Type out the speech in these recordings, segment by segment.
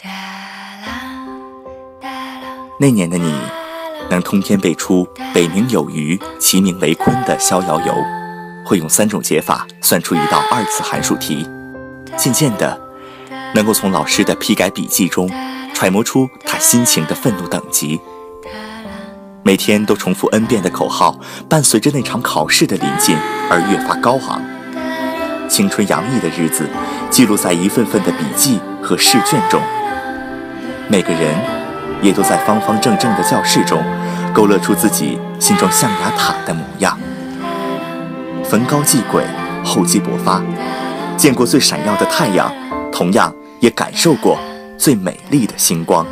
那年的你能通天背出北冥有鱼，其名为鲲的逍遥游，会用3种解法算出一道2次函数题，渐渐的能够从老师的批改笔记中揣摩出他心情的愤怒等级。每天都重复 N 遍的口号，伴随着那场考试的临近而越发高昂。青春洋溢的日子记录在一份份的笔记和试卷中，每个人也都在方方正正的教室中勾勒出自己心中象牙塔的模样。逢高继轨，厚积薄发，见过最闪耀的太阳，同样也感受过最美丽的星光。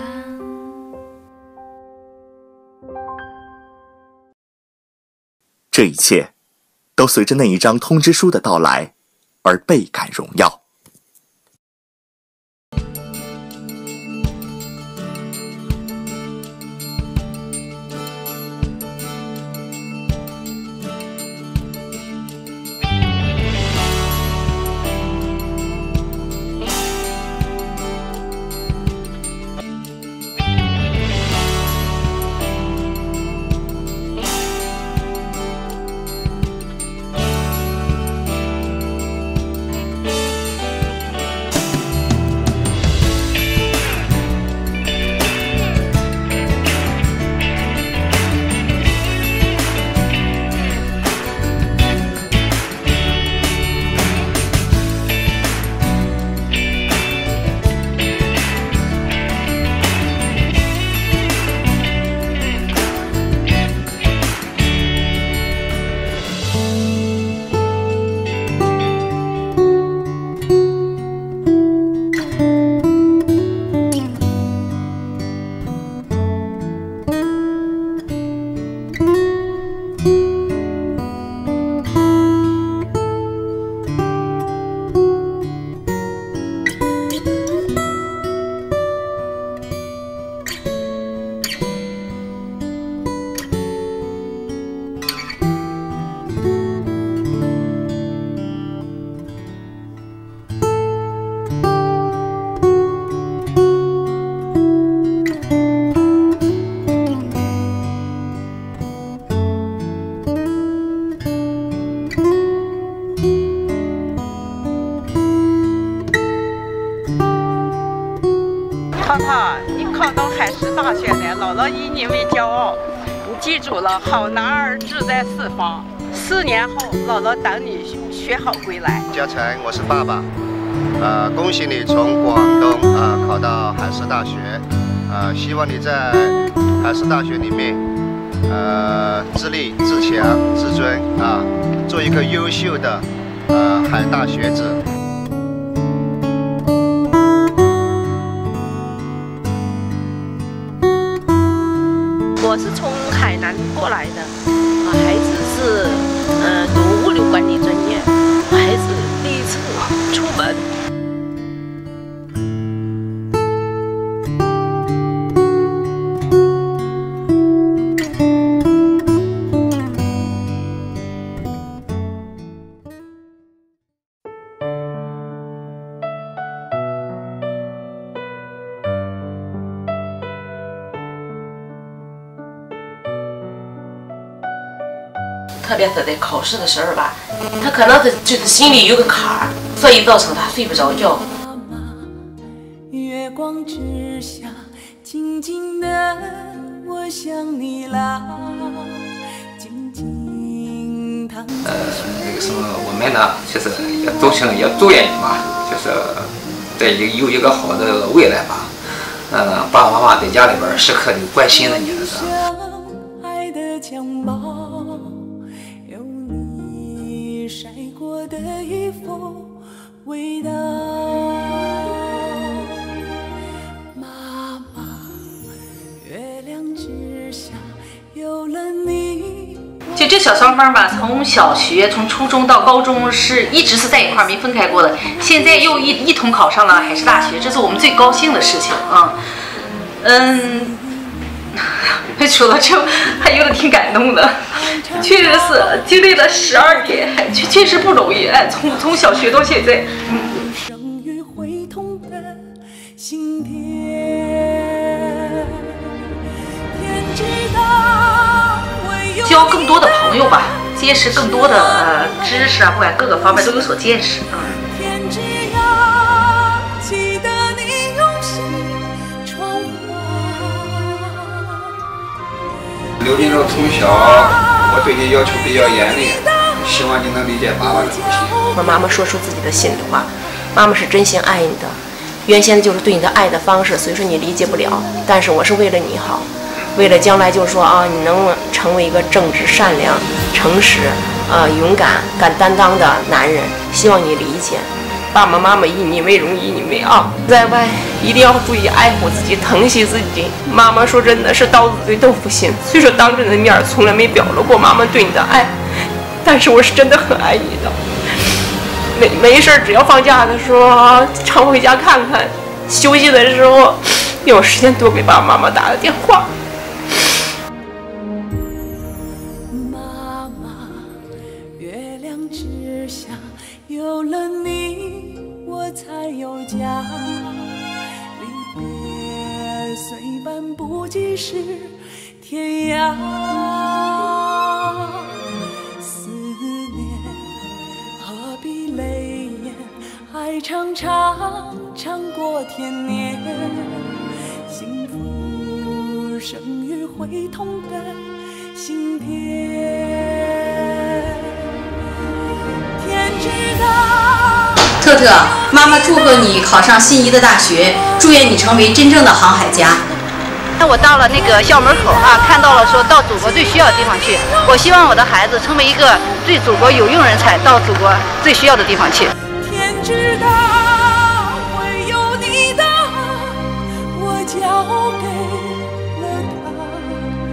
这一切都随着那一张通知书的到来而倍感荣耀。 涛涛，你考到海事大学了，姥姥以你为骄傲。你记住了，好男儿志在四方。4年后，姥姥等你学好归来。 嘉诚，我是爸爸。恭喜你从广东考到海事大学。希望你在海事大学里面自立自强自尊做一个优秀的海大学子。 我是从海南过来的，孩子是读物流管理专业，孩子第一次出门。特别是在考试的时候吧，他可能就是心里有个坎儿，所以造成他睡不着觉。 月光之下，静静的我想你啦，静静躺在那个什么，我们呢，就是也祝愿你嘛，就是在有一个好的未来吧。爸爸妈妈在家里边时刻的关心着你的。 爱的襁褓。晒过的衣服味道，妈妈，月亮之下有了你。 就这小双方吧，从小学、从初中到高中一直是在一块没分开过的，现在又一同考上了海事大学，这是我们最高兴的事情啊。说到这还有点挺感动的，确实是经历了12年，确实不容易。从小学到现在， 生于会痛的心田。天知道，唯有交更多的朋友吧，结识更多的知识啊，不管各个方面都有所见识啊。 天之涯，记得你用心闯华。 刘金柔从小，我对你要求比较严厉，希望你能理解妈妈的不心。 和妈妈说出自己的心里话，妈妈是真心爱你的，原先就是对你的爱的方式，所以说你理解不了，但是我是为了你好，为了将来就是说啊，你能成为一个正直、善良、诚实、勇敢、敢担当的男人，希望你理解。爸爸妈妈以你为荣，以你为傲，在外一定要注意爱护自己，疼惜自己。妈妈说真的是刀子对豆腐心，虽说当着你的面从来没表露过妈妈对你的爱，但是我是真的很爱你的。没事只要放假的时候常回家看看，休息的时候有时间多给爸爸妈妈打个电话。 妈妈，月亮之下有了你，我才有家。离别虽半步即是天涯，思念何必泪眼，爱长长长过天年。幸福生于会痛的心田。天知道。 特特，妈妈祝贺你考上心仪的大学，祝愿你成为真正的航海家。 我到了那个校门口啊，看到了说到祖国最需要的地方去。我希望我的孩子成为一个对祖国有用人才，到祖国最需要的地方去。 天知道，唯有你的我交给了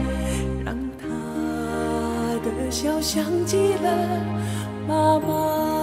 他，让他的笑像极了妈妈。